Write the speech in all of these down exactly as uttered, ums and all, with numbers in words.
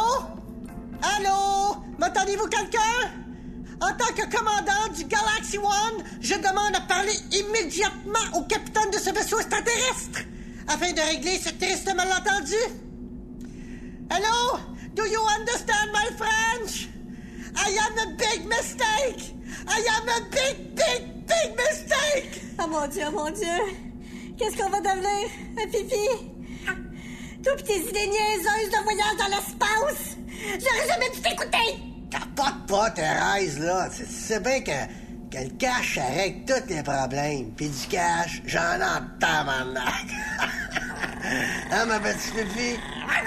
Allô? Allô? M'entendez-vous quelqu'un? En tant que commandant du Galaxy One, je demande à parler immédiatement au capitaine de ce vaisseau extraterrestre afin de régler ce triste malentendu. Hello? Do you understand my French? I am a big mistake! I am a big, big, big mistake! Oh mon Dieu, oh mon Dieu! Qu'est-ce qu'on va devenir? Un pipi? Toi pis tes idées niaiseuses de voyage dans l'espace! J'aurais jamais dû t'écouter! Capote pas, Thérèse, là. Tu sais bien que, que le cash, ça règle tous les problèmes. Puis du cash, j'en entends, tabarnak. Hein, ma petite fille?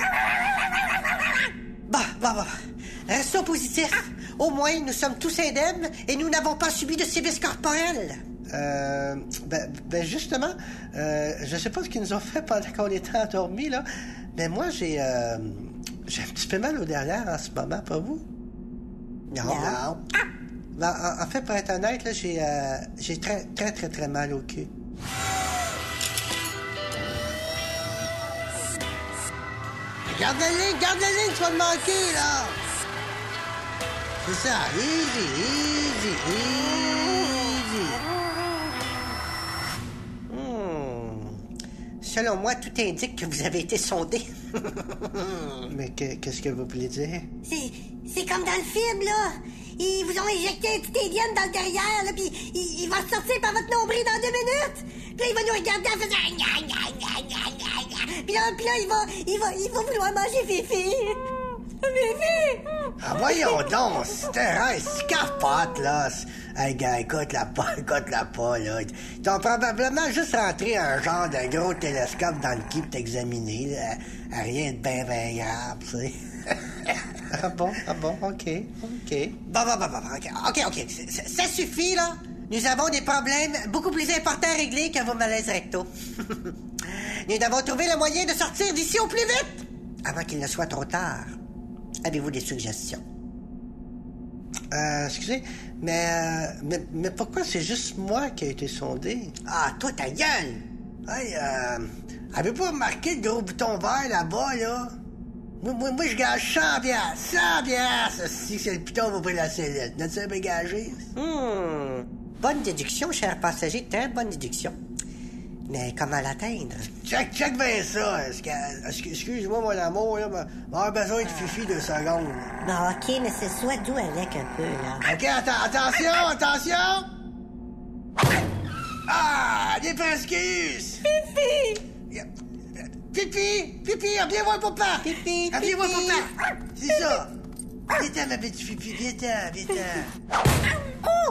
Bah, bah, bah. Restons positifs. Au moins, nous sommes tous indemnes et nous n'avons pas subi de sévices corporels. Euh, ben, ben justement, euh, je sais pas ce qu'ils nous ont fait pendant qu'on était endormis, là, mais moi, j'ai, euh, j'ai un petit peu mal au derrière en ce moment, pas vous? Non. Non. Ben, en, en fait, pour être honnête, là, j'ai, euh, j'ai très, très, très, très mal au cul. Garde la ligne, garde la ligne, tu vas me manquer, là. C'est ça, easy, easy, easy. Hmm. Selon moi, tout indique que vous avez été sondé. Mais que, qu'est-ce que vous voulez dire? C'est, c'est comme dans le film, là. Ils vous ont injecté un petit alien dans le derrière, là, pis il, il va sortir par votre nombril dans deux minutes. Puis là, il va nous regarder en faisant... Gna, gna, gna, gna, gna, gna. Puis là, puis là, il va, il va, il va vouloir manger Fifi. Fifi! Ah, voyons donc, Thérèse, tu capotes, là. Hey, gars, écoute-la pas, écoute-la pas, là. Ils t'ont probablement juste rentré un genre de gros télescope dans le cul pour t'examiner, là. Rien de bien, bien grave, tu sais. Ah bon, ah bon, OK, OK. Bon, bon, bon, bon, OK, OK, OK. Ça, ça suffit, là. Nous avons des problèmes beaucoup plus importants à régler que vos malaises rectaux. Nous devons trouver le moyen de sortir d'ici au plus vite, avant qu'il ne soit trop tard. Avez-vous des suggestions? Euh, excusez, mais, euh, mais, mais pourquoi c'est juste moi qui ai été sondé? Ah, toi, ta gueule! Hey, euh, avez-vous pas remarqué le gros bouton vert là-bas, là? Moi, moi, moi je gage cent piastres, cent piastres, si c'est le piton va ouvrir la sellette. N'as-tu un gagé? Hmm. Bonne déduction, cher passager, très bonne déduction. Mais comment l'atteindre? Check, check bien ça. Excuse-moi, mon amour, là, on va avoir besoin de Fifi deux secondes. Bon, OK, mais c'est soit doux avec un peu, là. OK, atten- attention, attention! Ah, des presquisses! Fifi! Fifi! Fifi, viens voir papa! Fifi, Viens voir Fifi. papa! C'est ça! Viens-t'en, ma petite Fifi, viens-t'en, viens-t'en. Oh!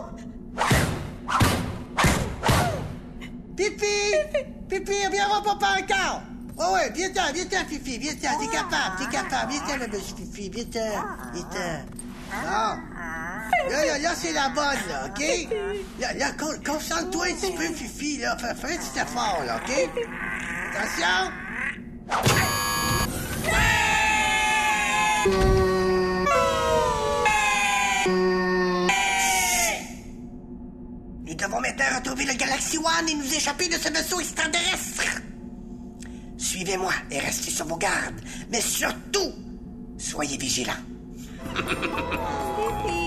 Pipi! Pipi, viens voir papa encore! Ouais, ouais, viens-t'en, viens-t'en, Fifi, viens-t'en, t'es capable, t'es capable, viens-t'en, ma petite Fifi, viens-t'en, viens-t'en. Bon. Là, là, là, c'est la bonne, là, OK? Là, là, con- concentre-toi un petit peu, Fifi, là, fais, fais un petit effort, là, OK? Attention! Nous devons maintenant retrouver le Galaxy One et nous échapper de ce vaisseau extraterrestre. Suivez-moi et restez sur vos gardes. Mais surtout, soyez vigilants. Fifi!